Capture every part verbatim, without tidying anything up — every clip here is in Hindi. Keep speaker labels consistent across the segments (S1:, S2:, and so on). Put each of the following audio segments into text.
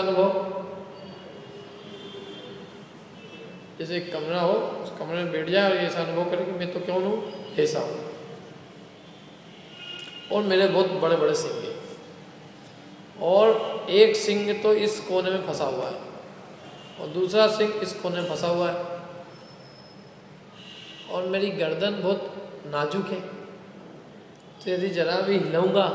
S1: अनुभव, जैसे एक कमरा हो, उस कमरे में बैठ जाए और ऐसा अनुभव करे कि मैं तो कौन हूँ, ऐसा हूँ। और मेरे बहुत बड़े बड़े सिंग हैं, और एक सिंग तो इस कोने में फंसा हुआ है और दूसरा सिंग इस कोने में फंसा हुआ है, और मेरी गर्दन बहुत नाजुक है, तो यदि जरा भी हिलाऊंगा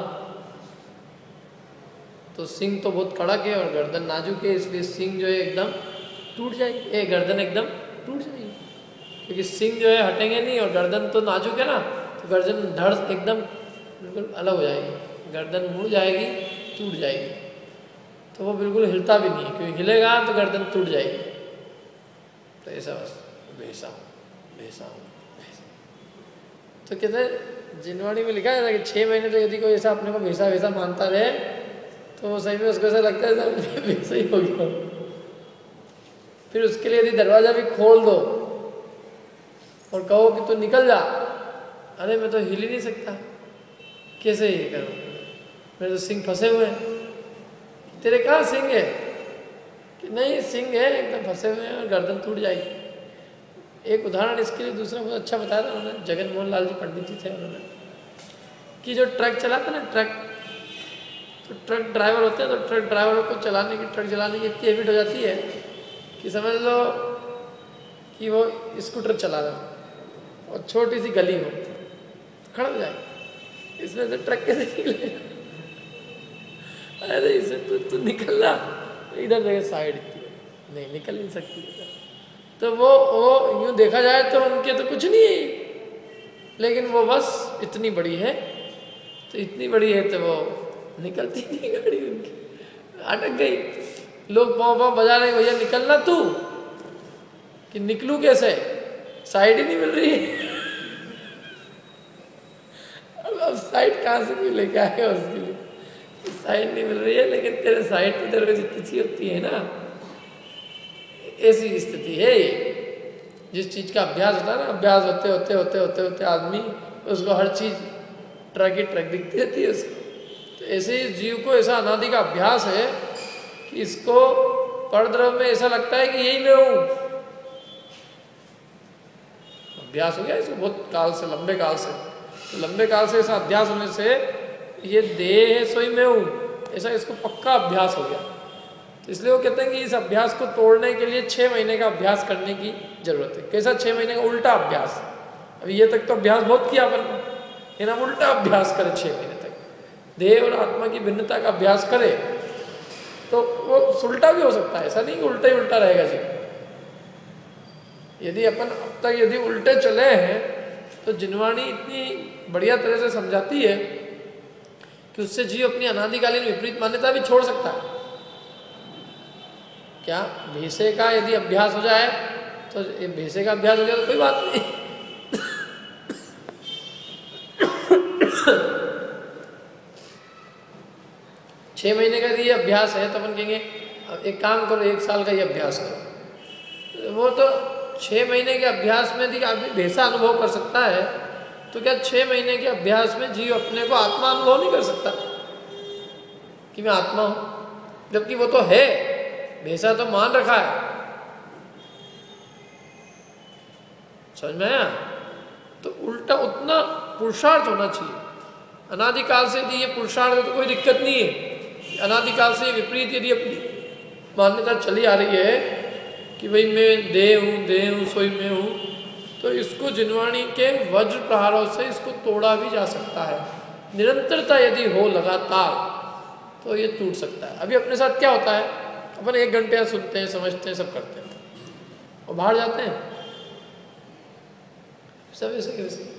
S1: तो सिंग तो बहुत कड़क है और गर्दन नाजुक है, इसलिए सिंग जो है एकदम टूट जाएगी, ये गर्दन एकदम टूट जाएगी, क्योंकि सिंग जो है हटेंगे नहीं और गर्दन तो नाजुक है ना, तो गर्दन धड़ एकदम बिल्कुल अलग हो जाएगी, गर्दन मुड़ जाएगी, टूट जाएगी, तो वो बिल्कुल हिलता भी नहीं है, क्योंकि हिलेगा तो गर्दन टूट जाएगी। तो ऐसा बस वैसा हूँ वैसा हूँ। तो कहते जिनवाणी में लिखा है कि छः महीने तो यदि कोई ऐसा अपने को वैसा वैसा मानता रहे तो वो सही में उसको ऐसा लगता है वैसा ही हो गया। फिर उसके लिए यदि दरवाज़ा भी खोल दो और कहो कि तू निकल जा, अरे मैं तो हिल ही नहीं सकता, कैसे ये करूँ, मेरे तो सिंग फंसे हुए हैं। तेरे कहाँ सिंग है? कि नहीं सिंग है, एकदम फंसे हुए हैं और गर्दन टूट जाएगी। एक उदाहरण इसके लिए दूसरा बहुत अच्छा बताया था उन्होंने, जगन मोहन लाल जी पंडित जी थे उन्होंने, कि जो ट्रक चलाते ना ट्रक, तो ट्रक ड्राइवर होते हैं, तो ट्रक ड्राइवरों को चलाने की ट्रक चलाने की इतनी हैबिट हो जाती है कि समझ लो कि वो स्कूटर चला रहा है और छोटी सी गली हो, खड़ा हो जाए, इसमें से ट्रक कैसे निकलेगा? अरे इसे तू तू निकल रहा, इधर जगह साइड नहीं निकल नहीं सकती। तो वो वो यूँ देखा जाए तो उनके तो कुछ नहीं है, लेकिन वो बस इतनी बड़ी है, तो इतनी बड़ी है तो वो निकलती नहीं गाड़ी उनकी, अटक गई। लोग पाँव पाँव बजा रहे, भैया निकलना तू, कि निकलूं कैसे, साइड ही नहीं मिल रही है। अब अब साइड कहाँ से मिले, क्या है उसके लिए, साइड नहीं मिल रही है, लेकिन तेरे साइड तो तेरे को जितनी चाहिए होती है ना, ऐसी स्थिति है। जिस चीज़ का अभ्यास होता है ना, अभ्यास होते होते होते होते होते आदमी उसको हर चीज़ ट्रक ही ट्रक दिखती रहती है उसको। तो ऐसे ही जीव को ऐसा अनादि का अभ्यास है कि इसको परद्रव्य में ऐसा लगता है कि यही मैं हूँ। अभ्यास हो गया इसको बहुत काल से, लंबे काल से, तो लंबे काल से ऐसा अभ्यास होने से ये देह है सोई मैं हूँ, ऐसा इसको पक्का अभ्यास हो गया। तो इसलिए वो कहते हैं कि इस अभ्यास को तोड़ने के लिए छः महीने का अभ्यास करने की जरूरत है। कैसा छः महीने का? उल्टा अभ्यास। अभी ये तक तो अभ्यास बहुत किया अपन, है ना, उल्टा अभ्यास करे छः महीने तक, देह और आत्मा की भिन्नता का अभ्यास करे, तो वो उल्टा भी हो सकता है, ऐसा नहीं कि उल्टा ही उल्टा रहेगा जी। यदि अपन अब तक यदि उल्टे चले हैं तो जिनवाणी इतनी बढ़िया तरह से समझाती है कि उससे जीव अपनी अनादिकालीन विपरीत मान्यता भी छोड़ सकता है। क्या भेसे का यदि अभ्यास हो जाए तो भेसे का अभ्यास हो जाए तो कोई बात नहीं। छः महीने का यदि ये अभ्यास है तो अपन कहेंगे एक काम करो, एक साल का ये अभ्यास करो। वो तो छः महीने के अभ्यास में यदि आदमी भेसा अनुभव कर सकता है, तो क्या छः महीने के अभ्यास में जीव अपने को आत्मा अनुभव नहीं कर सकता कि मैं आत्मा हूँ? जबकि वो तो है, भेसा तो मान रखा है। समझ में आया? तो उल्टा उतना पुरुषार्थ होना चाहिए। अनादिकाल से यदि ये पुरुषार्थ है तो कोई दिक्कत नहीं है। अनादिकाल से विपरीत यदि अपनी मान्यता चली आ रही है कि भाई मैं देह हूँ, देह हूँ, सोई मैं हूँ, तो इसको जिनवाणी के वज्र प्रहारों से इसको तोड़ा भी जा सकता है। निरंतरता यदि हो लगातार तो ये टूट सकता है। अभी अपने साथ क्या होता है, अपन एक घंटे सुनते हैं, समझते हैं, सब करते हैं और बाहर जाते हैं सब ऐसे के वैसे,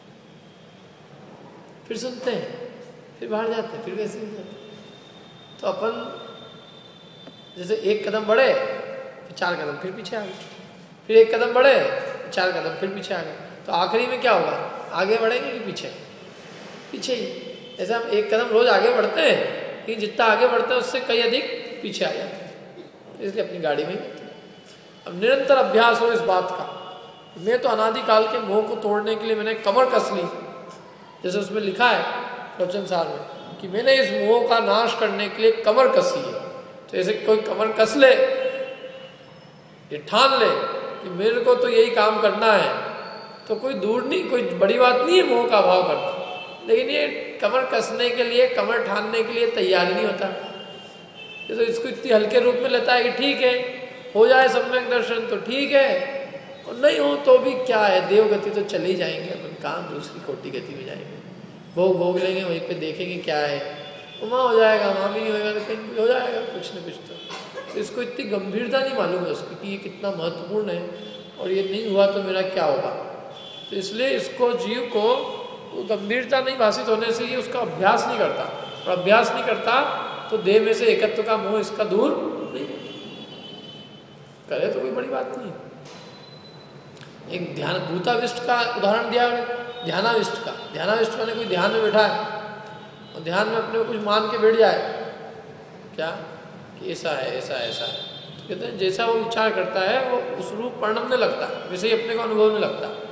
S1: फिर सुनते हैं, फिर बाहर जाते हैं, फिर वैसे ही जाते हैं। तो अपन जैसे एक कदम बढ़े फिर चार कदम फिर पीछे आ गए, फिर एक कदम बढ़े चार कदम फिर पीछे आ गए, तो आखिरी में क्या होगा? आगे बढ़ेंगे कि पीछे? पीछे ही। जैसे हम एक कदम रोज आगे बढ़ते हैं, लेकिन जितना आगे बढ़ते हैं उससे कई अधिक पीछे आ जाते हैं, इसलिए अपनी गाड़ी में। अब निरंतर अभ्यास हो इस बात का, मैं तो अनादिकाल के मोह को तोड़ने के लिए मैंने कमर कस ली, जैसे उसमें लिखा है वचन सार में कि मैंने इस मोह का नाश करने के लिए कमर कसी है। तो ऐसे कोई कमर कस ले, ये ठान ले कि मेरे को तो यही काम करना है, तो कोई दूर नहीं, कोई बड़ी बात नहीं है मोह का अभाव करना। लेकिन ये कमर कसने के लिए, कमर ठानने के लिए तैयार नहीं होता। ये तो इसको इतनी हल्के रूप में लेता है कि ठीक है, हो जाए सम्यक दर्शन तो ठीक है, और नहीं हो तो भी क्या है, देव गति तो चले ही जाएंगे, अपन काम दूसरी कोटि गति में जाएंगे, भोग भोग लेंगे, वहीं पे देखेंगे क्या है, वहाँ हो जाएगा, वहाँ भी नहीं होगा तो कहीं भी हो जाएगा कुछ न कुछ। तो, तो इसको इतनी गंभीरता नहीं मालूम है उसकी कि ये कितना महत्वपूर्ण है, और ये नहीं हुआ तो मेरा क्या होगा। तो इसलिए इसको जीव को वो गंभीरता नहीं भाषित होने से ये उसका अभ्यास नहीं करता, और अभ्यास नहीं करता तो देह में से एकत्व का मोह इसका दूर नहीं करे तो कोई बड़ी बात नहीं। एक ध्यान भूताविष्ट का उदाहरण दिया, ध्यानाविष्ट का। ध्यानाविष्ट मैंने कोई ध्यान में बैठा है और ध्यान में अपने को कुछ मान के बैठ जाए, क्या कि ऐसा है, ऐसा ऐसा है, तो कहते हैं जैसा वो विचार करता है वो उस रूप परिणमने लगता है, वैसे ही अपने को अनुभव में लगता है।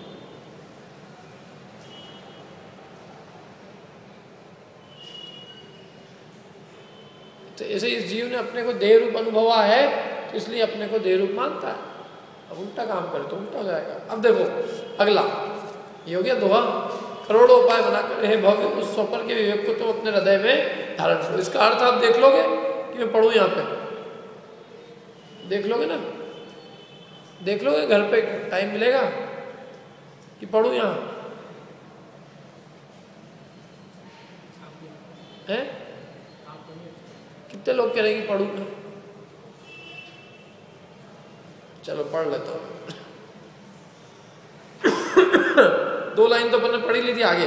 S1: तो ऐसे इस जीव ने अपने को देह रूप अनुभवा है, तो इसलिए अपने को देह रूप मानता है। अब उल्टा काम करे तो उल्टा हो जाएगा। अब देखो अगला ये हो गया दोहा, करोड़ों उपाय बनाकर हे भव्य उस स्वपर के विवेक को तो अपने हृदय में धारण करो। इसका अर्थ आप देख लोगे कि मैं पढ़ूं यहाँ पे, देख लोगे ना, देख लोगे घर पे टाइम मिलेगा कि पढ़ूं यहाँ है? कितने लोग कह रहे हैं कि पढ़ूं मैं? चलो पढ़ लेता हूं। दो लाइन तो अपन ने पढ़ी ली थी आगे।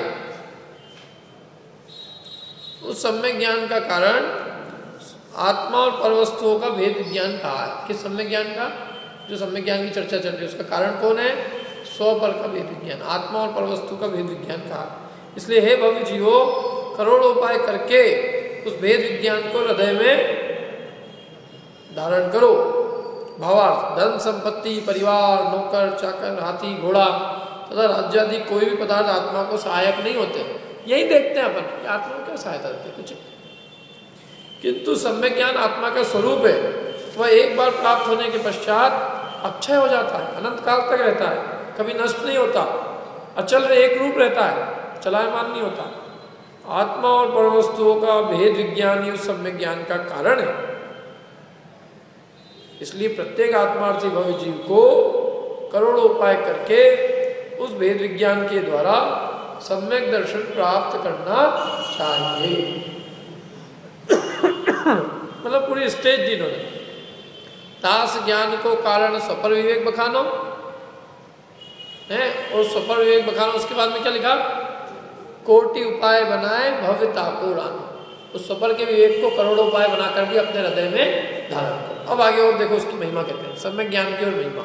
S1: उस सम्यक ज्ञान का कारण आत्मा और परवस्तुओं का भेद विज्ञान कहा है। किस सम्यक ज्ञान का? जो सम्यक ज्ञान की चर्चा चल रही है उसका कारण कौन है? स्व पर का भेद विज्ञान, आत्मा और परवस्तु का भेद विज्ञान कहा। इसलिए हे भव्य जीवो, करोड़ों उपाय करके उस भेद विज्ञान को हृदय में धारण करो। भावार्थ धन संपत्ति, परिवार, नौकर चाकर, हाथी घोड़ा तथा राज्य आदि कोई भी पदार्थ आत्मा को सहायक नहीं होते। यही देखते हैं अपन कि आत्मा को क्या सहायता देते, कुछ। किंतु सम्यक ज्ञान आत्मा का स्वरूप है, वह एक बार प्राप्त होने के पश्चात अक्षय हो जाता है, अनंत काल तक रहता है, कभी नष्ट नहीं होता, अचल एक रूप रहता है, चलायमान नहीं होता। आत्मा और परवस्तुओं का भेद विज्ञान ही उस सम्यक ज्ञान का कारण है। इसलिए प्रत्येक आत्मार्थी भव्य जीव को करोड़ों उपाय करके उस भेद विज्ञान के द्वारा सम्यक दर्शन प्राप्त करना चाहिए। मतलब पूरी स्टेज दी इन्होंने। तास ज्ञान को कारण स्वपर विवेक बखानो है, और स्वपर विवेक बखानो उसके बाद में क्या लिखा? कोटि उपाय बनाए भव्य ताको रानो। उस स्वपर के विवेक को करोड़ों उपाय बनाकर भी अपने हृदय में धारण करो। अब आगे और देखो उसकी महिमा कहते हैं, सम्यक ज्ञान की और महिमा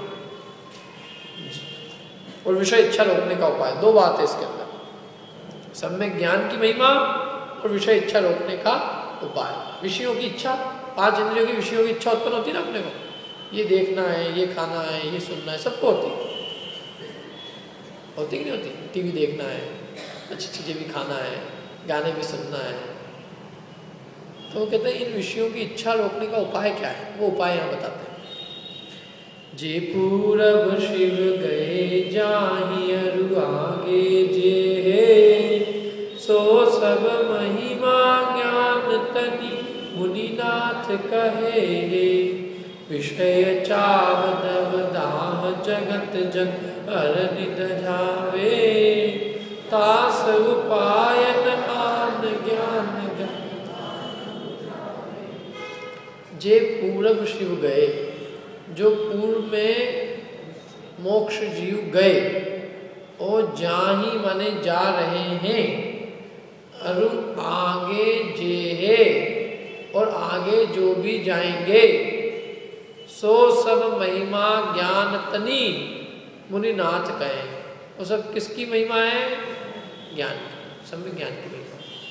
S1: और विषय इच्छा रोकने का उपाय। दो बात है इसके अंदर, सम्यक ज्ञान की महिमा और विषय इच्छा रोकने का उपाय। विषयों की इच्छा, पांच इंद्रियों की विषयों की इच्छा उत्पन्न होती है ना अपने को, ये देखना है, ये खाना है, ये सुनना है, सबको होती होती कि नहीं होती? टीवी देखना है, अच्छी चीजें भी खाना है, गाने भी सुनना है। तो वो कहते हैं इन विषयों की इच्छा रोकने का उपाय क्या है? वो उपाय यहाँ बताते हैं। जे पूरब शिव गए जाहि अरु आगे जे हे, सो सब महिमा ज्ञान तनि मुनिनाथ कहे हे। विषय चाह दव दाह जगत जग अर निध जावे, तास उपायन आन ज्ञान जे पूरब शिव गए, जो पूर्व में मोक्ष जीव गए, और जाही माने जा रहे हैं, अरु आगे जे है, और आगे जो भी जाएंगे, सो सब महिमा ज्ञान तनी मुनिनाथ कहे। वो सब किसकी महिमा है? ज्ञान की, सम्यक ज्ञान की महिमा।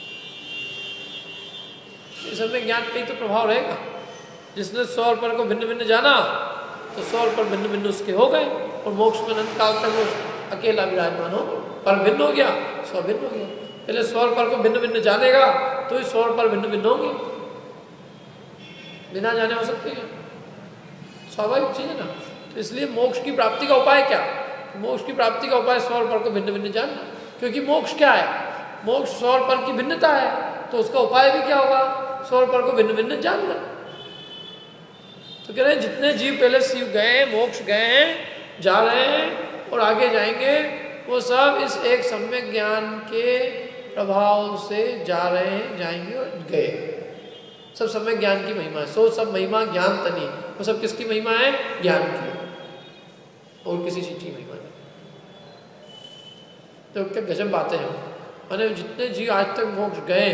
S1: सम्यक ज्ञान का ही तो प्रभाव रहेगा। जिसने सौ और पर को भिन्न भिन्न जाना तो सौ और पर भिन्न भिन्न उसके हो गए, और मोक्ष में अनंत काल तक वो अकेला विराजमान हो गया। पर भिन्न हो गया, सौ भिन्न हो गया। पहले सौ और पर को भिन्न भिन्न जानेगा तो ही सौ और पर भिन्न भिन्न होंगे। बिना जाने हो सकती है, स्वाभाविक चीज है ना। तो इसलिए मोक्ष की प्राप्ति का उपाय क्या? मोक्ष की प्राप्ति का उपाय स्व और पर को भिन्न भिन्न जानना, क्योंकि मोक्ष क्या है? मोक्ष स्व और पर की भिन्नता है, तो उसका उपाय भी क्या होगा? स्व और पर को भिन्न भिन्न जानना। तो कह रहे हैं जितने जीव पहले शिव गए, मोक्ष गए, जा रहे हैं और आगे जाएंगे, वो सब इस एक सम्यक ज्ञान के प्रभाव से जा रहे हैं, जाएंगे और गए। सब सम्यक ज्ञान की महिमा है। सो सब महिमा ज्ञान तनी, वो सब किसकी महिमा है? ज्ञान की, और किसी चीज की महिमा नहीं। तो क्या गजब बातें हैं। माने जितने जीव आज तक मोक्ष गए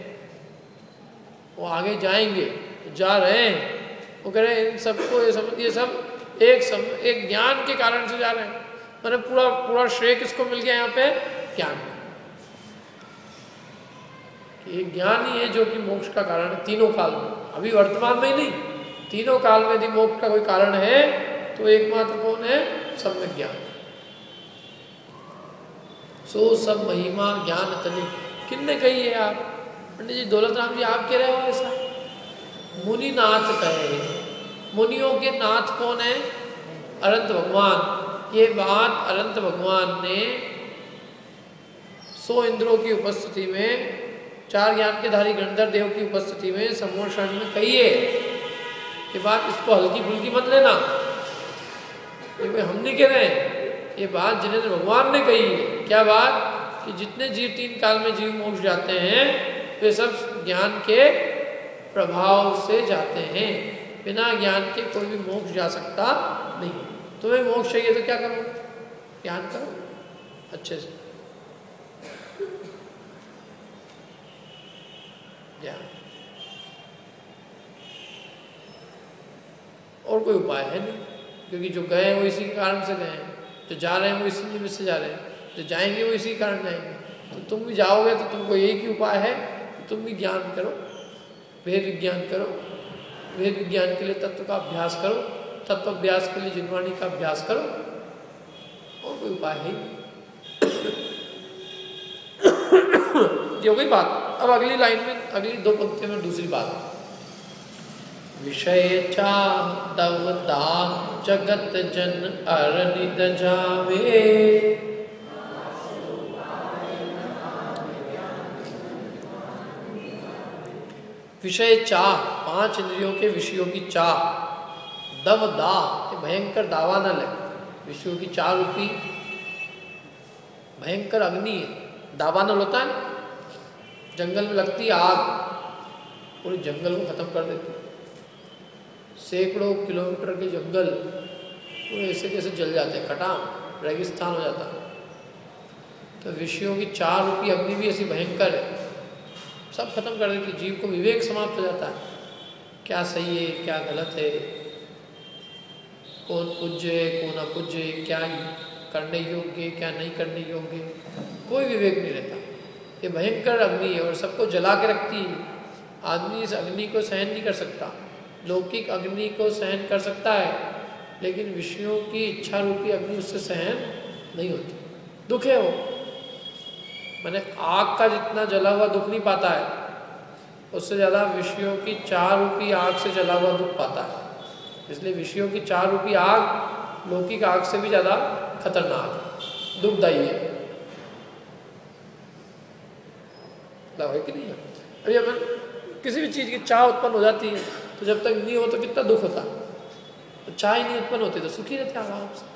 S1: वो आगे जाएंगे, जा रहे हैं, वो कह रहे हैं इन सबको ये सब ये सब एक सम, एक ज्ञान के कारण से जा रहे हैं। माने पूरा पूरा श्रेय किसको मिल गया यहाँ पे? ज्ञान। ये ज्ञान ही है जो कि मोक्ष का कारण है तीनों काल में, अभी वर्तमान में ही नहीं, तीनों काल में यदि मोक्ष का कोई कारण है तो एकमात्र कौन है? सम्यक ज्ञान। सो सब महिमा ज्ञान तनी, किन्ने कही है? आप पंडित जी, दौलत राम जी आप कह रहे हो ऐसा? मुनिनाथ कहे। मुनियों के नाथ कौन है? अनंत भगवान। ये बात अनंत भगवान ने सौ इंद्रों की उपस्थिति में, चार ज्ञान के धारी गणधर देव की उपस्थिति में सम्मोहन शरण में कही है। ये बात इसको हल्की फुल्की मत लेना, ये कोई हम नहीं कह रहे हैं, ये बात जिनेंद्र भगवान ने कही है। क्या बात? कि जितने जीव तीन काल में जीव मोक्ष जाते हैं वे सब ज्ञान के प्रभाव से जाते हैं। बिना ज्ञान के कोई भी मोक्ष जा सकता नहीं। तुम्हें मोक्ष चाहिए तो क्या करो? ज्ञान करो अच्छे से, ज्ञान, और कोई उपाय है नहीं। क्योंकि जो गए वो इसी कारण से गए हैं, जो जा रहे हैं वो इसी निमित्त से जा रहे हैं, जो जाएंगे वो इसी कारण जाएंगे। तो तुम भी जाओगे तो तुमको एक ही उपाय है कि तुम भी ज्ञान करो, वेद विज्ञान करो, वेद विज्ञान के लिए तत्व का अभ्यास करो, तत्व अभ्यास के लिए जिनवाणी का अभ्यास करो, और कोई उपाय है ये हो गई बात। अब अगली लाइन में, अगली दो पंक्तियों में दूसरी बात। विषय चाह तव दान जगत जन अरनिद जावे, विषय चाह, पांच इंद्रियों के विषयों की चाह, दव दा, भयंकर दावानल है। विषयों की चाह रूपी भयंकर अग्नि है। दावानल होता है जंगल में लगती है आग, पूरे जंगल को खत्म कर देती है। सैकड़ों किलोमीटर के जंगल पूरे ऐसे जैसे जल जाते हैं, खटाम रेगिस्तान हो जाता है। तो विषयों की चार रूपी अग्नि भी ऐसी भयंकर है, सब खत्म कर देती। जीव को विवेक समाप्त हो जाता है, क्या सही है क्या गलत है, कौन पूज्य है कौन अपूज्य है, क्या करने योग्य है क्या नहीं करने योग्य, कोई विवेक नहीं रहता। ये भयंकर अग्नि है और सबको जला के रखती है। आदमी इस अग्नि को सहन नहीं कर सकता, लौकिक अग्नि को सहन कर सकता है, लेकिन विषयों की इच्छा रूपी अग्नि उससे सहन नहीं होती। दुख है वो, मैंने आग का जितना जला हुआ दुख नहीं पाता है, उससे ज़्यादा विषयों की चार रूपी आग से जला हुआ दुख पाता है। इसलिए विषयों की चार रूपी आग लौकिक आग से भी ज़्यादा खतरनाक दुखदायी है। है कि नहीं है? अभी अपन किसी भी चीज़ की चाह उत्पन्न हो जाती है तो जब तक नहीं हो तो कितना दुख होता, तो चाह ही नहीं उत्पन्न होती तो सुखी रहते आराम से।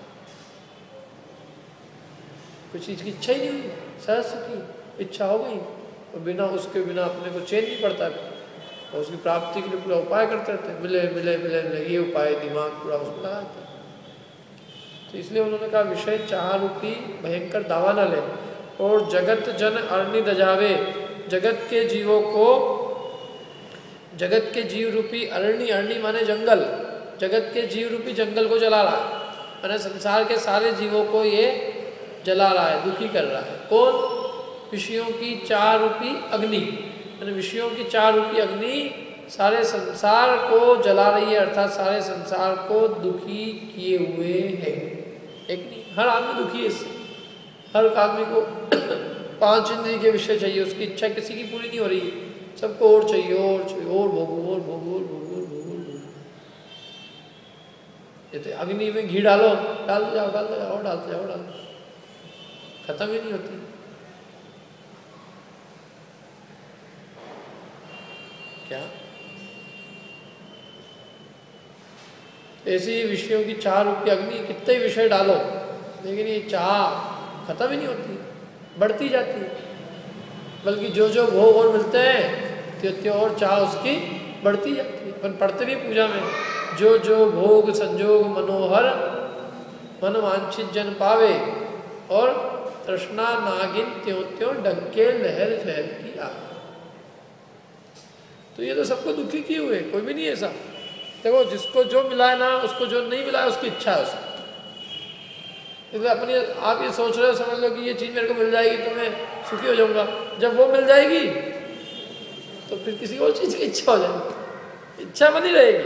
S1: कुछ चीज़ की इच्छा ही नहीं हुई, सहज सुखी, इच्छा हो गई और बिना उसके बिना अपने को चैन नहीं पड़ता, और उसकी प्राप्ति के लिए पूरा उपाय करते रहते, मिले मिले मिले मिले, ये उपाय दिमाग पूरा उसमें लगाते। तो इसलिए उन्होंने कहा विषय चाह रूपी भयंकर दावा न ले, और जगत जन अरणी दजावे, जगत के जीवों को, जगत के जीव रूपी अरणी, अरणी माने जंगल, जगत के जीव रूपी जंगल को जला रहा है, माने संसार के सारे जीवों को ये जला रहा है, दुखी कर रहा है। कौन? विषयों की चार रूपी अग्नि, माने विषयों की चार रूपी अग्नि सारे संसार को जला रही है, अर्थात सारे संसार को दुखी किए हुए है। एक नहीं, हर आदमी दुखी है इससे। हर आदमी को पांच इंद्रिय के विषय चाहिए, उसकी इच्छा किसी की पूरी नहीं हो रही, सबको और चाहिए और चाहिए, और भोगो और भोगो और भोगो और भोगो, जैसे अग्नि में घी डालो, डाल दो जाओ, डाल दो जाओ, और डालते जाओ, डाल दो, खत्म ही नहीं होती। क्या ऐसी विषयों की चाह रूपी अग्नि, कितने विषय डालो लेकिन ये चाह खत्म ही नहीं होती, बढ़ती जाती है। बल्कि जो जो भोग और मिलते हैं त्यो त्यो और चाह उसकी बढ़ती जाती है। अपन पढ़ते भी पूजा में, जो जो भोग संजोग मनोहर मन वांछित जन पावे, और तृष्णा नागिन त्यों त्यों डंके लहर फैल की आग। तो ये तो सबको दुखी किए हुए, कोई भी नहीं ऐसा। देखो जिसको जो मिला है ना, उसको जो नहीं मिला है उसकी इच्छा है उसकी। इसलिए अपनी आप ये सोच रहे हो, समझ लो कि ये चीज़ मेरे को मिल जाएगी तो मैं सुखी हो जाऊंगा। जब वो मिल जाएगी तो फिर किसी और चीज़ की इच्छा हो जाएगी, इच्छा बनी रहेगी,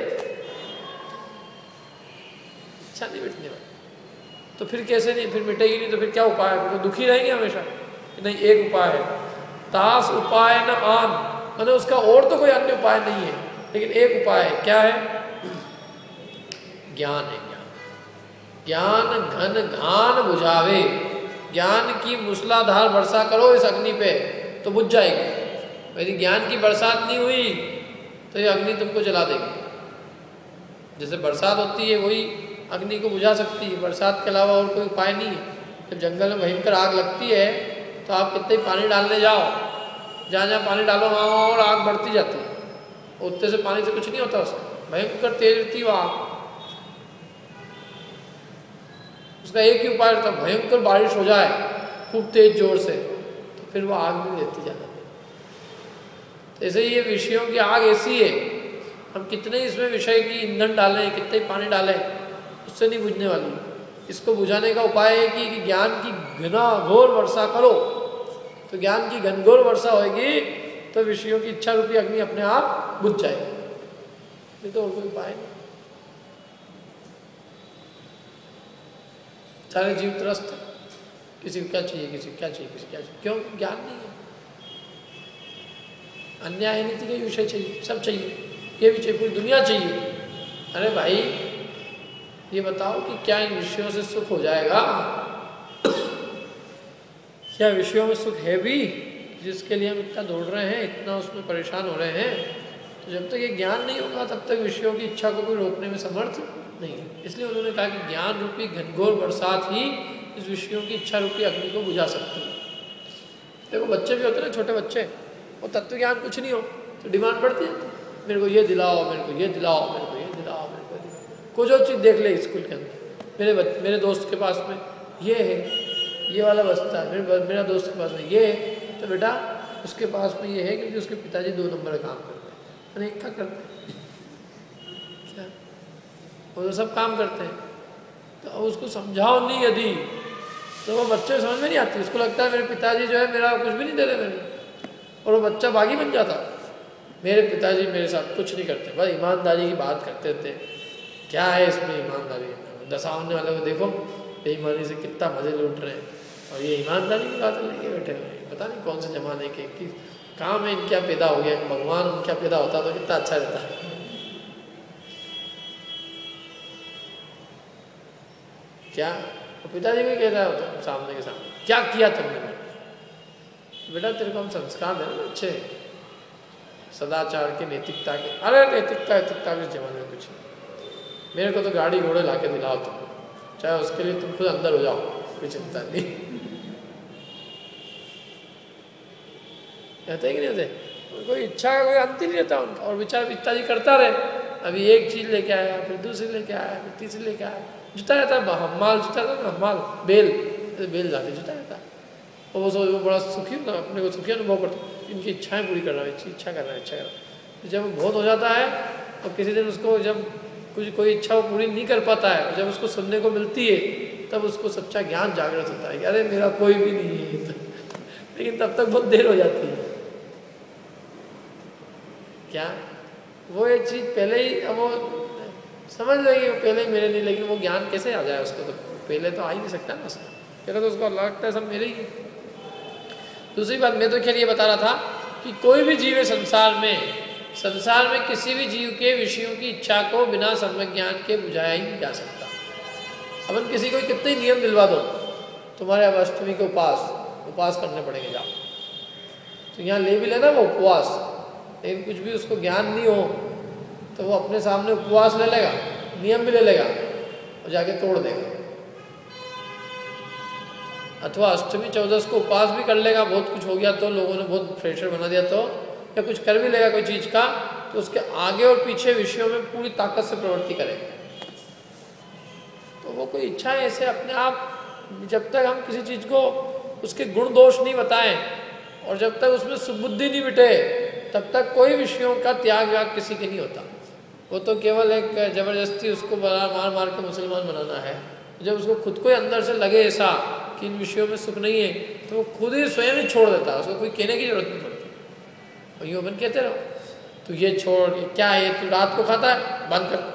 S1: इच्छा नहीं मिटने वाली। तो फिर कैसे नहीं, फिर मिटेगी नहीं तो फिर क्या उपाय है? फिर तो दुखी रहेंगे हमेशा। नहीं, एक उपाय है, तास उपाय न आन, मैंने उसका और तो कोई अन्य उपाय नहीं है, लेकिन एक उपाय है। क्या है? ज्ञान है। ज्ञान ज्ञान घन घान बुझावे, ज्ञान की मूसलाधार वर्षा करो इस अग्नि पे तो बुझ जाएगी। यदि ज्ञान की बरसात नहीं हुई तो ये अग्नि तुमको जला देगी। जैसे बरसात होती है वही अग्नि को बुझा सकती है, बरसात के अलावा और कोई उपाय नहीं है। जब जंगल में भयंकर आग लगती है तो आप कितने पानी डालने जाओ, जहाँ जहाँ पानी डालो वहाँ वहाँ और आग बढ़ती जाती है। उतने से पानी से कुछ नहीं होता, उसका भयंकर तेज रहती है वो आग। उसका एक ही उपाय रहता, भयंकर बारिश हो जाए खूब तेज जोर से, तो फिर वो आग भी देती जाती है। तो ऐसे ही ये विषयों की आग ऐसी है, हम कितने इसमें विषय की ईंधन डालें, कितने पानी डालें, उससे नहीं बुझने वाली। इसको बुझाने का उपाय है कि, कि ज्ञान की घना घोर वर्षा करो। तो ज्ञान की घनघोर वर्षा होगी तो विषयों की इच्छा रूपी अग्नि अपने आप बुझ जाएगी। नहीं तो और कोई उपाय नहीं। सारे जीव त्रस्त, किसी को क्या चाहिए, किसी को क्या चाहिए, किसी को क्या चाहिए, क्यों? ज्ञान नहीं है। अन्याय नीति के विषय चाहिए, सब चाहिए, ये भी चाहिए, पूरी दुनिया चाहिए। अरे भाई ये बताओ कि क्या इन विषयों से सुख हो जाएगा? क्या विषयों में सुख है भी, जिसके लिए हम इतना दौड़ रहे हैं, इतना उसमें परेशान हो रहे हैं? तो जब तक ये ज्ञान नहीं होगा तब तक विषयों की इच्छा को कोई रोकने में समर्थ नहीं। इसलिए उन्होंने कहा कि ज्ञान रूपी घनघोर बरसात ही इस विषयों की इच्छा रूपी अग्नि को बुझा सकती है। देखो बच्चे भी होते हैं ना, छोटे बच्चे, वो तत्व ज्ञान कुछ नहीं हो तो डिमांड बढ़ती है, मेरे को ये दिलाओ, मेरे को ये दिलाओ, मेरे को ये दिलाओ, मेरे को दिलाओ। कुछ और चीज़ देख ले स्कूल के अंदर, मेरे बच्चे, मेरे दोस्त के पास में ये है, ये वाला बस्ता है, मेरे मेरा दोस्त के पास में ये है, तो बेटा उसके पास में ये है क्योंकि उसके पिताजी दो नंबर का काम करते हैं। अरे क्या करते हैं? क्या वो तो सब काम करते हैं। तो उसको समझाओ नहीं यदि, तो वो बच्चे समझ में नहीं आती। उसको लगता है मेरे पिताजी जो है मेरा कुछ भी नहीं दे रहे मेरे, और वो बच्चा बागी बन जाता। मेरे पिताजी मेरे साथ कुछ नहीं करते, बस ईमानदारी की बात करते थे। क्या है इसमें ईमानदारी? दसावने वाले को देखो बेईमानी से कितना मजे लूट रहे हैं, और ये ईमानदारी की बात लेके बैठे हुए। पता नहीं कौन से जमाने के कि काम है इनका पैदा हो गया। भगवान उनका पैदा होता तो कितना अच्छा रहता है। क्या तो पिताजी भी कहता है सामने के सामने, क्या किया तुमने? बेटा तेरे को हम संस्कार देना ना अच्छे, सदाचार के, नैतिकता के। अरे नैतिकता नैतिकता के जमाने में कुछ नहीं, मेरे को तो गाड़ी घोड़े ला के दिलाओ तुम, चाहे उसके लिए तुम खुद अंदर हो जाओ, कोई चिंता नहीं। रहते कि नहीं रहते? कोई इच्छा का कोई अंत ही नहीं रहता उनका, और बेचारा पिताजी करता रहे। अभी एक चीज़ लेके आया, फिर दूसरी लेके आया, फिर तीसरी लेके आया, जुटा रहता है। हमाल जुटा रहता है, हमाल बेल बेल जाके जुटा रहता है। और वो वो बड़ा सुखी होता है, अपने को सुखी अनुभव करता है, इनकी इच्छाएं पूरी कर रहा है, इच्छा कर रहा है, इच्छा कर रहा है। जब बहुत हो जाता है और किसी दिन उसको जब कुछ कोई इच्छा वो पूरी नहीं कर पाता है, जब उसको सुनने को मिलती है तब उसको सच्चा ज्ञान जागृत होता है कि अरे मेरा कोई भी नहीं है। लेकिन तब तक बहुत देर हो जाती है। क्या वो एक चीज़ पहले ही, अब वो समझ लेगी पहले ही मेरे नहीं, लेकिन वो ज्ञान कैसे आ जाए उसको? तो पहले तो आ ही नहीं सकता ना उसको, पहले तो उसको लगता है सब मेरे ही। दूसरी बात मैं तो खैर ये बता रहा था कि कोई भी जीव है संसार में, संसार में किसी भी जीव के विषयों की इच्छा को बिना सम्यक ज्ञान के बुझाया ही नहीं जा सकता। अपन किसी को कितने ही नियम दिलवा दो, तुम्हारे अब अष्टमी के उपास उपास करने पड़ेंगे जाओ, तो यहाँ ले भी लेना वो उपवास, लेकिन कुछ भी उसको ज्ञान नहीं हो तो वो अपने सामने उपवास ले लेगा, नियम भी ले लेगा और जाके तोड़ देगा। अथवा अष्टमी चौदस को उपवास भी कर लेगा, बहुत कुछ हो गया तो लोगों ने बहुत प्रेशर बना दिया तो, या कुछ कर भी लेगा कोई चीज़ का, तो उसके आगे और पीछे विषयों में पूरी ताकत से प्रवृत्ति करेगा। तो वो कोई इच्छा है ऐसे अपने आप, जब तक हम किसी चीज़ को उसके गुण दोष नहीं बताएं और जब तक उसमें सुबुद्धि नहीं मिटे तब तक कोई विषयों का त्याग व्याग किसी के नहीं होता। वो तो केवल एक ज़बरदस्ती उसको मार मार के मुसलमान बनाना है। जब उसको खुद को ही अंदर से लगे ऐसा कि इन विषयों में सुख नहीं है तो वो खुद ही स्वयं ही छोड़ देता है, उसको कोई कहने की जरूरत नहीं पड़ती। और यूँ अपन कहते रहो तो ये छोड़, ये क्या है, तू रात को खाता है बंद कर,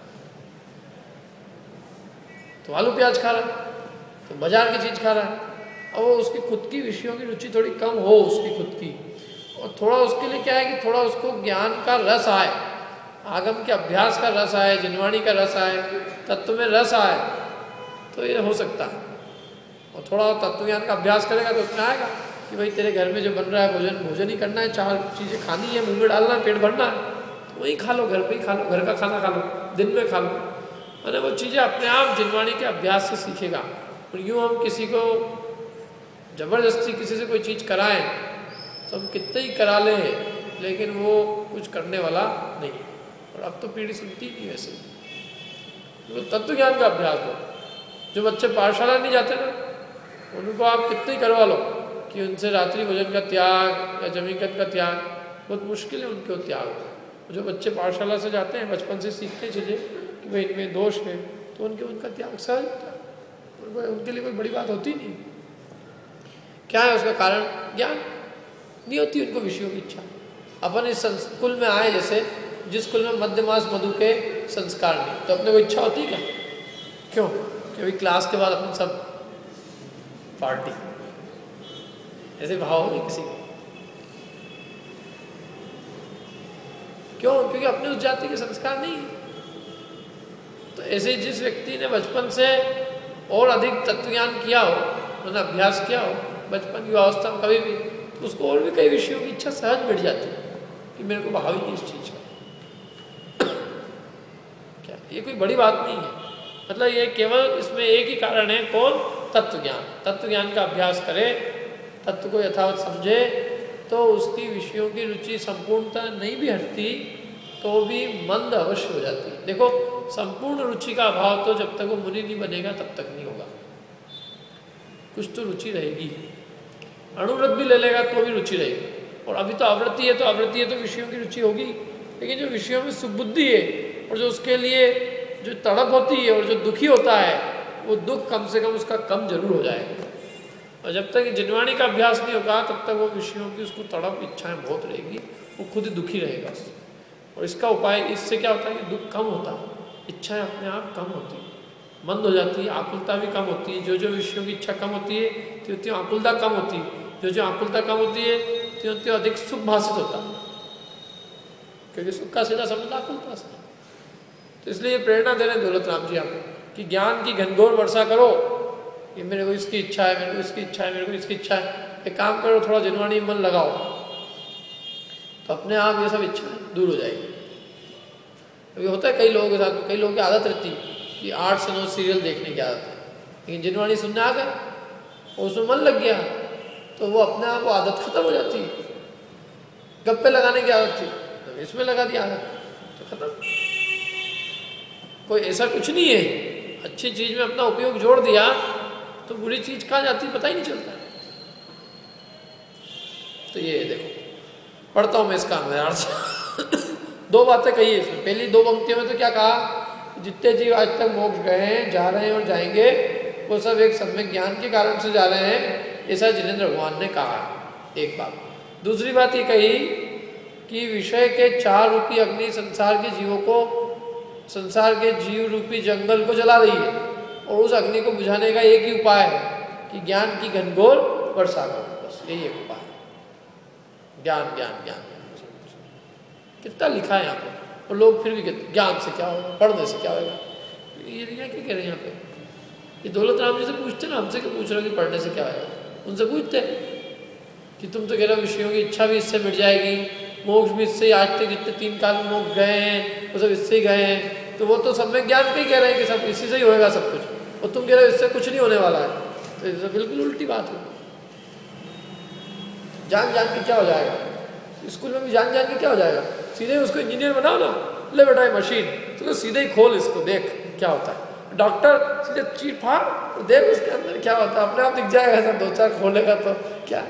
S1: तो आलू प्याज खा रहा है, तो बाजार की चीज़ खा रहा है, और वो उसकी खुद की विषयों की रुचि थोड़ी कम हो उसकी खुद की, और थोड़ा उसके लिए क्या है कि थोड़ा उसको ज्ञान का रस आए, आगम के अभ्यास का रस आए, जिनवाणी का रस आए, तत्व में रस आए, तो ये हो सकता है। और थोड़ा तत्व ज्ञान का अभ्यास करेगा तो उसमें आएगा कि भाई तेरे घर में जो बन रहा है भोजन भोजन ही करना है, चार चीज़ें खानी है, मुंह में डालना है, पेट भरना है, तो वही खा लो, घर पे ही खा लो, घर का खाना खा लो, दिन में खा लो। मैंने वो चीज़ें अपने आप जिनवाणी के अभ्यास से सीखेगा। और यूँ हम किसी को ज़बरदस्ती किसी से कोई चीज़ कराएं तो हम कितने ही करा लें लेकिन वो कुछ करने वाला नहीं। और अब तो पीढ़ी सुनती नहीं वैसे, तो तत्व ज्ञान का अभ्यास दो। जो बच्चे पाठशाला नहीं जाते ना, उनको आप कितने ही करवा लो कि उनसे रात्रि भोजन का त्याग या जमीकत का त्याग, बहुत मुश्किल है उनके वो त्याग। जो बच्चे पाठशाला से जाते हैं बचपन से सीखते हैं चीज़ें कि भाई इनमें दोष है, तो उनके उनका त्याग सहज होता है, उनके लिए कोई बड़ी बात होती नहीं। क्या है उसका कारण? ज्ञान नहीं होती उनको विषयों की इच्छा। अपन इस कुल में आए, जैसे जिस कुल में मध्यमास मधु के संस्कार नहीं, तो अपने को इच्छा होती है क्या? क्यों? क्योंकि क्लास के बाद अपन सब पार्टी, ऐसे भाव नहीं किसी को। क्यों? क्योंकि अपने उस जाति के संस्कार नहीं है। तो ऐसे जिस व्यक्ति ने बचपन से और अधिक तत्वज्ञान किया हो, मैंने अभ्यास किया हो बचपन की अवस्था में कभी भी, तो उसको और भी कई विषयों की इच्छा सहज मिट जाती है कि मेरे को भाव ही नहीं इस चीज़ का। क्या ये कोई बड़ी बात नहीं है। मतलब ये केवल इसमें एक ही कारण है, कौन? तत्व ज्ञान। तत्व ज्ञान का अभ्यास करे, तत्व को यथावत समझे, तो उसकी विषयों की रुचि संपूर्णता नहीं भी हटती तो भी मंद अवश्य हो जाती है। देखो, संपूर्ण रुचि का अभाव तो जब तक वो मुनि नहीं बनेगा तब तक नहीं होगा। कुछ तो रुचि रहेगी, अणुव्रत भी ले लेगा तो भी रुचि रहेगी। और अभी तो आवृत्ति है, तो आवृत्ति है तो विषयों की रुचि होगी। लेकिन जो विषयों में सुबुद्धि है और जो उसके लिए जो तड़प होती है और जो दुखी होता है, वो दुख कम से कम उसका कम जरूर हो जाएगा। और जब तक जिनवाणी का अभ्यास नहीं होगा तब तक वो विषयों की उसको तड़प इच्छाएं बहुत रहेगी, वो खुद ही दुखी रहेगा। और इसका उपाय, इससे क्या होता है कि दुख कम होता है, इच्छाएं अपने आप कम होती है, मंद हो जाती है, आकुलता भी कम होती है। जो जो विषयों की इच्छा कम होती है त्यों त्यों आकुलता कम होती है, जो जो आकुलता कम होती है त्यों त्यों अधिक सुख भाषित होता है, क्योंकि सुख का सीधा संबंध आकुलता से। तो इसलिए प्रेरणा दे रहे हैं दौलत राम जी आपको कि ज्ञान की घनघोर वर्षा करो, कि मेरे को इसकी इच्छा है, मेरे को इसकी इच्छा है, मेरे को इसकी इच्छा है। एक काम करो, थोड़ा जिनवाणी मन लगाओ, तो अपने आप ये सब इच्छाएं दूर हो जाएगी। अभी होता है कई लोगों के साथ, कई लोगों की आदत रहती है कि आठ से नौ सीरियल देखने की आदत है, लेकिन जिनवाणी सुनने आ गए और उसमें मन लग गया तो वो अपने आप वो आदत खत्म हो जाती है। गप्पे लगाने की आदत थी तो इसमें लगा दी आदत, तो खत्म। कोई ऐसा कुछ नहीं है, अच्छी चीज़ में अपना उपयोग जोड़ दिया तो बुरी चीज़ कहाँ जाती पता ही नहीं चलता। तो ये देखो, पढ़ता हूँ मैं इसका अर्थ। दो बातें कही है इसमें। पहली दो पंक्तियों में तो क्या कहा, जितने जीव आज तक मोक्ष गए हैं, जा रहे हैं और जाएंगे, वो सब एक सम्यक ज्ञान के कारण से जा रहे हैं, ऐसा जिनेंद्र भगवान ने कहा। एक बात। दूसरी बात ये कही कि विषय के चार रूपी अग्नि संसार के जीवों को, संसार के जीव रूपी जंगल को जला रही है, और उस अग्नि को बुझाने का एक ही उपाय है कि ज्ञान की घनघोर वर्षा करो। बस यही एक उपाय है, ज्ञान ज्ञान ज्ञान। कितना लिखा है यहाँ पे, और लोग फिर भी कहते ज्ञान से क्या होगा, पढ़ने से क्या होगा। ये क्या क्या कह रहे हैं यहाँ पे, ये दौलत राम जी से पूछते ना, हमसे क्या पूछ रहे हो कि पढ़ने से क्या होगा। उनसे पूछते कि तुम तो कह रहे हो विषयों की इच्छा भी इससे मिट जाएगी, मोक्ष भी इससे, आज तक जितने तीन काल में मोक्ष गए हैं वो सब इससे ही गए हैं, तो वो तो सम्यक ज्ञान का ही कह रहे हैं कि सब इसी से ही होएगा सब कुछ, और तुम कह रहे हो इससे कुछ नहीं होने वाला है। तो ये तो बिल्कुल उल्टी बात है। जान जान के क्या हो जाएगा, स्कूल में भी जान जान के क्या हो जाएगा, सीधे उसको इंजीनियर बनाओ ना, ले बेटा ये मशीन, तो सीधे ही खोल इसको, देख क्या होता है। डॉक्टर सीधे चीट फाड़ तो देख उसके अंदर क्या होता है, अपने आप दिख जाएगा सर, दो चार खोलेगा तो क्या,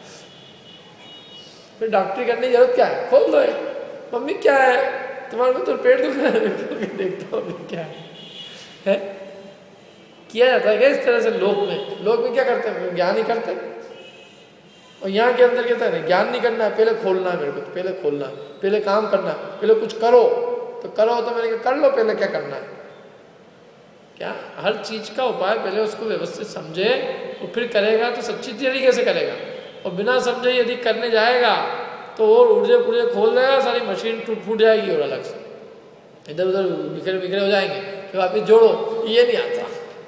S1: फिर डॉक्टरी करने की जरूरत क्या है, खोल दो। मम्मी क्या है तुम्हारे को, तो पेट दुख रहा है, देखता हूँ क्या है, है? किया जाता है क्या इस तरह से लोक में। लोक में क्या करते हैं, ज्ञान ही करते हैं, और यहाँ के अंदर कहता है ज्ञान नहीं करना है, पहले खोलना है मेरे को, पहले खोलना है, पहले काम करना है, पहले कुछ करो तो करो, तो मैंने कहा कर लो पहले क्या करना है। क्या हर चीज का उपाय पहले उसको व्यवस्थित समझे और फिर करेगा तो सच्ची तरीके से करेगा, और बिना समझे यदि करने जाएगा तो वो ऊर्जे पुर्जे खोल देगा, सारी मशीन टूट फूट जाएगी और अलग से इधर उधर बिखरे बिखरे हो जाएंगे, फिर वापिस जोड़ो, ये नहीं आता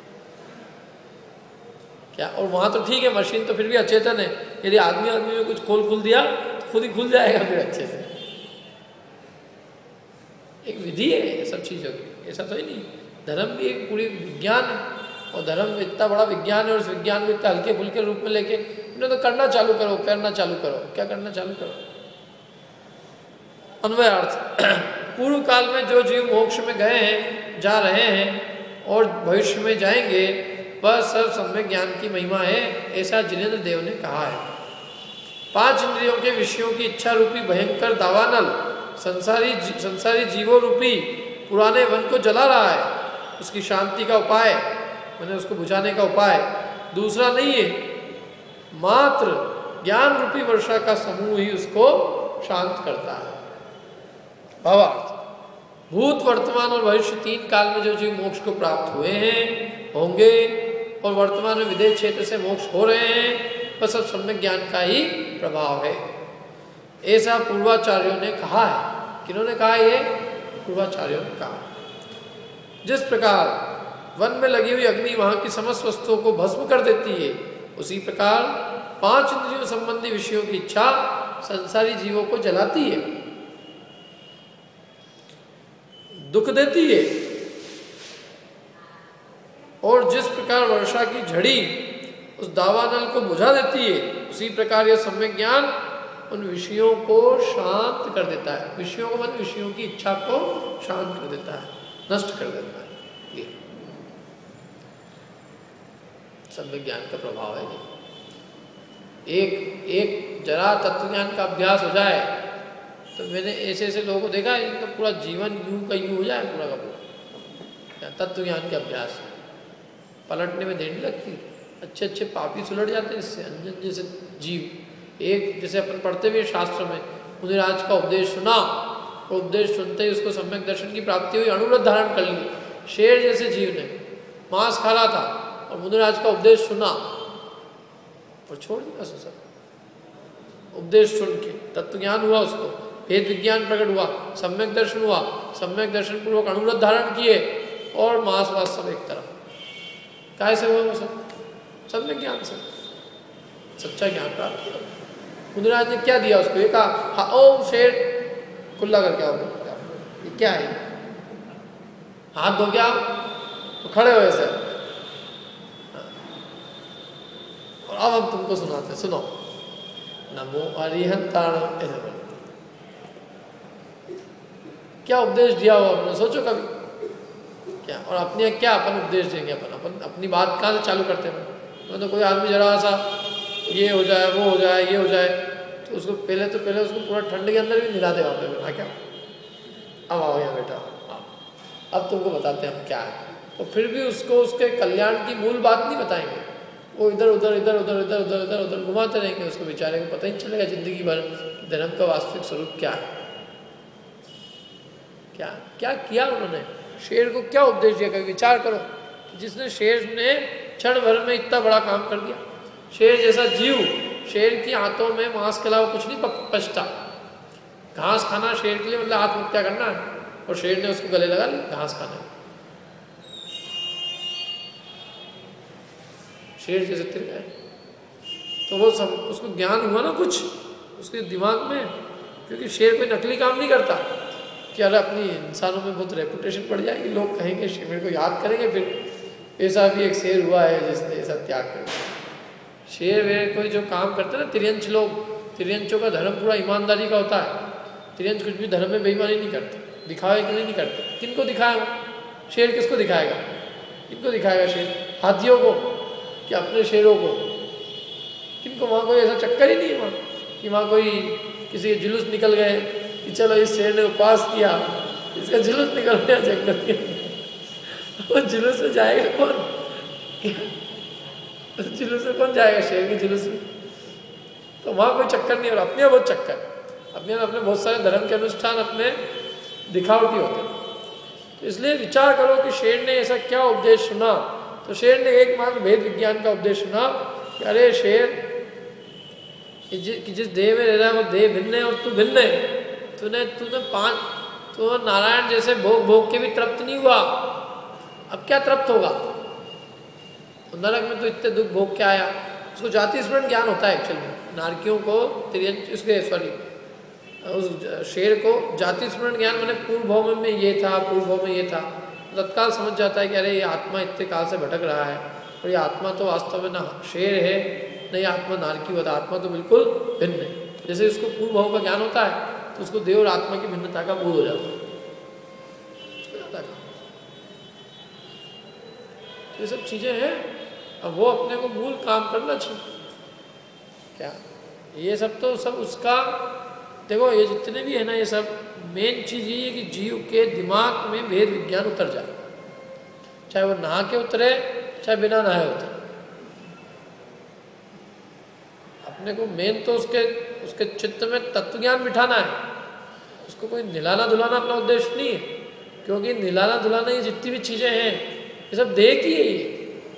S1: क्या। और वहाँ तो ठीक है, मशीन तो फिर भी अचेतन है, यदि आदमी आदमी में कुछ खोल खुल दिया तो खुद ही खुल जाएगा फिर अच्छे से। एक विधि है सब चीज़ों की, ऐसा तो ही नहीं। धर्म भी एक पूरी विज्ञान है, और धर्म इतना बड़ा विज्ञान है, और उस विज्ञान को इतना हल्के फुल्के रूप में लेके उन्हें तो करना चालू करो, करना चालू करो, क्या करना चालू करो। अन्वयार्थ, पूर्व काल में जो जीव मोक्ष में गए हैं, जा रहे हैं और भविष्य में जाएंगे, वह सब सम्यक ज्ञान की महिमा है, ऐसा जिनेन्द्र देव ने कहा है। पांच इंद्रियों के विषयों की इच्छा रूपी भयंकर दावानल संसारी संसारी जीवों रूपी पुराने वन को जला रहा है। उसकी शांति का उपाय, मैंने उसको बुझाने का उपाय दूसरा नहीं है, मात्र ज्ञान रूपी वर्षा का समूह ही उसको शांत करता है। भावार्थ, भूत वर्तमान और भविष्य तीन काल में जो जीव मोक्ष को प्राप्त हुए हैं, होंगे और वर्तमान में विदेह क्षेत्र से मोक्ष हो रहे हैं, वह सब सम्यक ज्ञान का ही प्रभाव है, ऐसा पूर्वाचार्यों ने कहा है। किन्होंने कहा, ये पूर्वाचार्यों ने कहा। जिस प्रकार वन में लगी हुई अग्नि वहां की समस्त वस्तुओं को भस्म कर देती है, उसी प्रकार पांच इंद्रियों संबंधी विषयों की इच्छा संसारी जीवों को जलाती है, दुख देती है। और जिस प्रकार वर्षा की झड़ी उस दावानल को बुझा देती है, उसी प्रकार यह सम्यक ज्ञान उन विषयों को शांत कर देता है। विषयों को मतलब विषयों की इच्छा को शांत कर देता है, नष्ट कर देता है। ये सम्यक ज्ञान का प्रभाव है। एक एक जरा तत्व ज्ञान का अभ्यास हो जाए तो मैंने ऐसे ऐसे लोगों को देखा है, इनका पूरा जीवन यूं का यूं हो जाए, पूरा का पूरा तत्व ज्ञान के अभ्यास पलटने में देर नहीं लगती। अच्छे अच्छे पापी सुलट जाते हैं इससे। अंजन जैसे जीव, एक जैसे अपन पढ़ते हुए शास्त्र में, मुनिराज का उपदेश सुना और उपदेश सुनते ही उसको सम्यक दर्शन की प्राप्ति हुई, अणुव्रत धारण कर ली। शेर जैसे जीव ने मांस खा रहा था और मुनिराज का उपदेश सुना और छोड़ दिया उसे सब। उपदेश सुन के तत्व ज्ञान हुआ, उसको भेद विज्ञान प्रकट हुआ, सम्यक दर्शन हुआ, सम्यक दर्शन पूर्वक अणुव्रत धारण किए और मांस वास सब एक तरफ। कैसे हुआ वो सब? सम्यक ज्ञान से, सच्चा ज्ञान प्राप्त किया। मुनिराज ने क्या दिया उसको? ये कहा, हाँ ओम शेर खुला करके आओ, ये क्या है? हाथ धो क्या तो खड़े हो ऐसे, और अब हम तुमको सुनाते, सुनो। नमो अरिहंताण, ऐसे बोलो। क्या उपदेश दिया हो आपने? सोचो कभी क्या, और अपने क्या अपन उपदेश देंगे? अपन अपन अपनी बात कहाँ से चालू करते हैं? तो, तो कोई आदमी जरा सा ये हो जाए, वो हो जाए, ये हो जाए, तो उसको पहले तो पहले उसको पूरा ठंड के अंदर भी मिला दे वहाँ पे बैठा। क्या अब आओ यहाँ बेटा, अब तुमको बताते हैं हम क्या है। तो फिर भी उसको उसके कल्याण की मूल बात नहीं बताएंगे, वो इधर उधर इधर उधर इधर उधर इधर उधर घुमाते रहेंगे। उसको बेचारे को पता ही नहीं चलेगा जिंदगी भर धर्म का वास्तविक स्वरूप क्या है। क्या क्या किया उन्होंने? शेर को क्या उपदेश दिया? कभी विचार करो, जिसने शेर ने क्षण भर में इतना बड़ा काम कर दिया। शेर जैसा जीव, शेर की आंतों में मांस के अलावा कुछ नहीं पचता, घास खाना शेर के लिए मतलब आत्महत्या करना है, और शेर ने उसको गले लगा लिया, घास खाना है। शेर जैसे तिर गए। तो वो सब उसको ज्ञान हुआ ना कुछ उसके दिमाग में, क्योंकि शेर कोई नकली काम नहीं करता कि अरे अपनी इंसानों में बहुत रेपुटेशन बढ़ जाएगी, लोग कहेंगे शेर को याद करेंगे, फिर ऐसा भी एक शेर हुआ है जिसने ऐसा त्याग कर दिया। शेर वेर कोई जो काम करते हैं ना तिर्यंच लोग, तिर्यंचों का धर्म पूरा ईमानदारी का होता है। तिर्यंच कुछ भी धर्म में बेईमानी नहीं करते, दिखावे के लिए नहीं करते। किनको दिखाएगा शेर? किसको दिखाएगा? किनको दिखाएगा शेर? हाथियों को कि अपने शेरों को? किनको? वहाँ कोई ऐसा चक्कर ही नहीं है वहाँ कि वहाँ कोई किसी के जुलूस निकल गए कि चलो इस शेर ने उपवास किया, इसका जुलूस निकल गया जंगल के। वो जुलूस में जाएगा कौन? जुलूस में कौन जाएगा? शेर के जुलूस में? तो वहाँ कोई चक्कर नहीं। और अपने यहाँ बहुत चक्कर, अपने अपने बहुत सारे धर्म के अनुष्ठान अपने दिखावटी होते हैं। तो इसलिए विचार करो कि शेर ने ऐसा क्या उपदेश सुना। तो शेर ने एकमात्र भेद विज्ञान का उपदेश सुना कि अरे शेर, कि जिस देह में रह रहा है वो देह भिन्न है और तू भिन्न है। तूने तूने पांच तो नारायण जैसे भोग भोग के भी तृप्त नहीं हुआ, अब क्या तृप्त होगा? नरक में तो इतने दुख भोग के आया। उसको जाति स्मरण ज्ञान होता है एक्चुअली। नारकियों को तिर्यंच इसके सॉरी उस शेर को जाति स्मरण ज्ञान, मैंने पूर्व भव में ये था, पूर्व भव में ये था, तत्काल समझ जाता है कि अरे ये आत्मा इतने काल से भटक रहा है और ये आत्मा तो वास्तव में ना शेर है नहीं आत्मा नारकी होता, आत्मा तो बिल्कुल भिन्न है। जैसे इसको पूर्व भाव का ज्ञान होता है तो उसको देव और आत्मा की भिन्नता का बोध हो जाता है। तो ये सब चीजें हैं। अब वो अपने को मूल काम करना चाहिए। क्या ये सब तो सब उसका देखो, ये जितने भी है ना, ये सब मेन चीज ये है कि जीव के दिमाग में भेद विज्ञान उतर जाए, चाहे वो नहा के उतरे चाहे बिना नहाए उतरे। अपने को मेन तो उसके उसके चित्त में तत्व ज्ञान बिठाना है। उसको कोई निलाना धुलाना अपना उद्देश्य नहीं है, क्योंकि निलाना धुलाना ये जितनी भी चीजें हैं ये सब देह की है। ये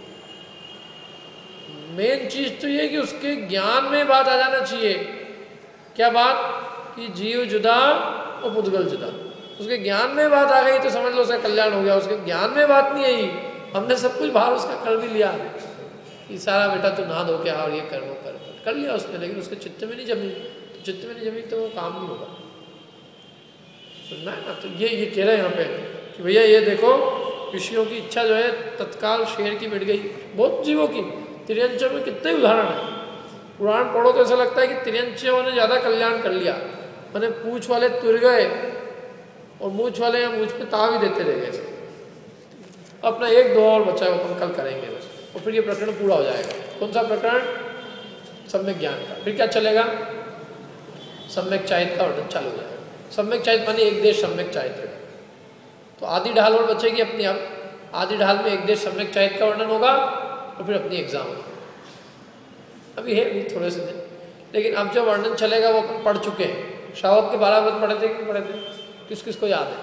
S1: मेन चीज तो ये है कि उसके ज्ञान में बात आ जाना चाहिए। क्या बात? कि जीव जुदा और पुद्गल जुदा। उसके ज्ञान में बात आ गई तो समझ लो उसका कल्याण हो गया। उसके ज्ञान में बात नहीं आई, हमने सब कुछ बाहर उसका कर भी लिया कि सारा बेटा तू नहा धो के आ और ये कर वो कर कर लिया उसने, लेकिन उसके चित्त में नहीं जमी। तो चित्त में नहीं जमी तो वो काम नहीं होगा। सुनना है ना? तो ये ये कह रहे हैं यहाँ पे कि भैया ये देखो, ऋषियों की इच्छा जो है तत्काल शेर की मिट गई। बहुत जीवों की, तिर्यंचों में कितने उदाहरण है। पुराण पढ़ो तो ऐसा लगता है कि तिर्यंचों ने ज़्यादा कल्याण कर लिया। मैंने पूछ वाले तुर गए और मूछ वाले यहाँ मूछ पे ताव ही देते रह गए। अपना एक दो और बचा है, अपन कल करेंगे बस, और फिर ये प्रकरण पूरा हो जाएगा। कौन सा प्रकरण? सम्यक ज्ञान का। फिर क्या चलेगा? सम्यक चारित्र का वर्णन चालू हो जाएगा। सम्यक चारित्र माने एक देश सम्यक चारित्र। तो आधी ढाल और बचेगी अपनी। अब आधी ढाल में एक देश सम्यक चारित्र का वर्णन होगा और फिर अपनी एग्जाम होगी। अभी है अभी थोड़े से दिन, लेकिन अब जो वर्णन चलेगा वो अपन पढ़ चुके हैं। श्रावक के बारह व्रत पढ़े थे कि नहीं पढ़े थे? किस किस को याद है?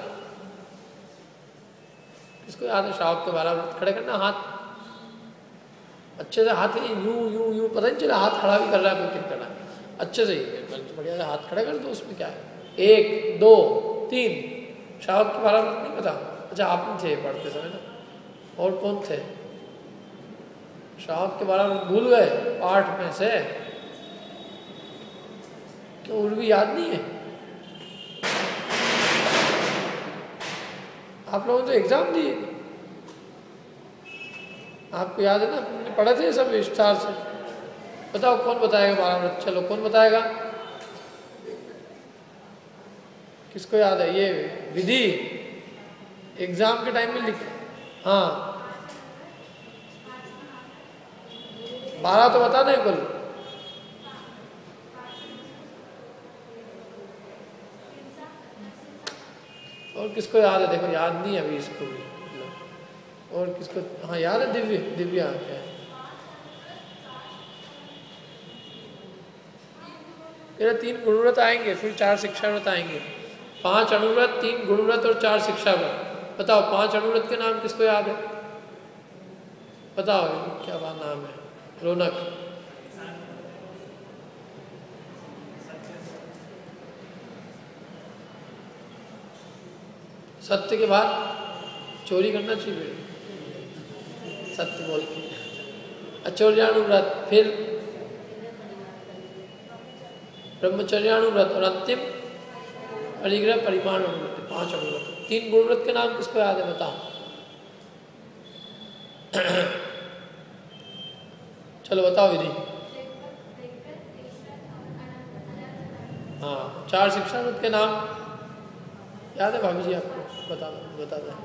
S1: किसको याद है श्रावक के बारह व्रत? खड़े करना हाथ अच्छे से। हाथ यूं यूं यूं पता नहीं चला हाथ खड़ा भी कर रहा है कोई कितना अच्छे से ही बढ़िया से हाथ खड़े कर दो। उसमें क्या है? एक दो तीन। श्रावक के बारह व्रत नहीं पता? अच्छा आप नहीं थे पढ़ते समय ना? और कौन थे? श्रावक के बारह व्रत भूल गए पाठ में से? क्यों और भी याद नहीं है? आप लोगों ने तो एग्जाम दिए, आपको याद है ना? हमने पढ़े थे सब विस्तार से। बताओ कौन बताएगा बारह व्रत? चलो कौन बताएगा? किसको याद है? ये विधि एग्जाम के टाइम में लिख। हाँ बारह तो बता दें कुल। और किसको याद है? देखो याद नहीं है अभी इसको भी। और किसको? हाँ याद है। दिव्य दिव्या क्या है? मेरा तीन गुणव्रत आएंगे, फिर चार शिक्षा व्रत आएंगे। पांच अनुव्रत, तीन गुणव्रत और चार शिक्षा व्रत। बताओ पांच अनुव्रत के नाम किसको याद है? बताओ क्या बात नाम है? रौनक। सत्य के बाद चोरी करना चाहिए, सत्य बोल के। अचौर्याणुव्रत, फिर ब्रह्मचर्याणुव्रत और अंतिम परिग्रह परिमाण अनुव्रत, पांच अनुव्रत। तीन गुणव्रत के नाम किसको याद है बताओ? चलो बताओ यदि। हाँ, चार शिक्षा व्रत के नाम याद है भाभी जी आपको? बता दो, बता दो।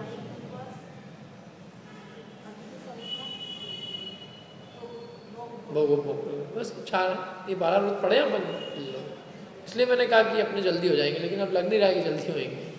S1: भोगो भोगो, बस चार, ये बारह व्रत पढ़े अपन, इसलिए मैंने कहा कि अपने जल्दी हो जाएंगे, लेकिन अब लग नहीं रहा है कि जल्दी होएंगे।